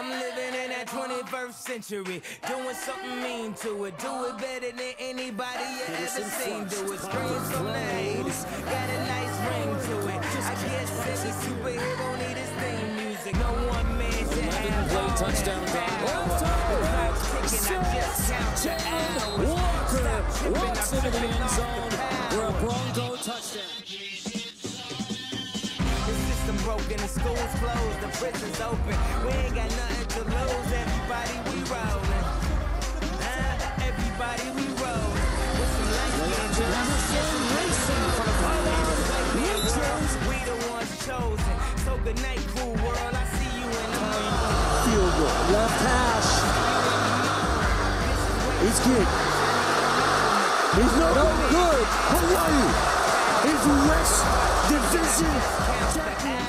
I'm living in that 21st century, doing something mean to it. Do it better than anybody you ever seen. Do it. Screams from the haters, got a nice ring to it. I guess every superhero need his theme music. No one man should have all touchdown. Walker walks into the end zone for a Bronco touchdown. The system broken, the school's closed, the prison's open. We ain't got nothing to lose. Everybody, we rollin'. Everybody, we rollin'. With some light we the ones chosen. So good night, cool world. I see you in the morning. Field goal, left hash. He's kicked. He's no good. Hawaii is West Division champion.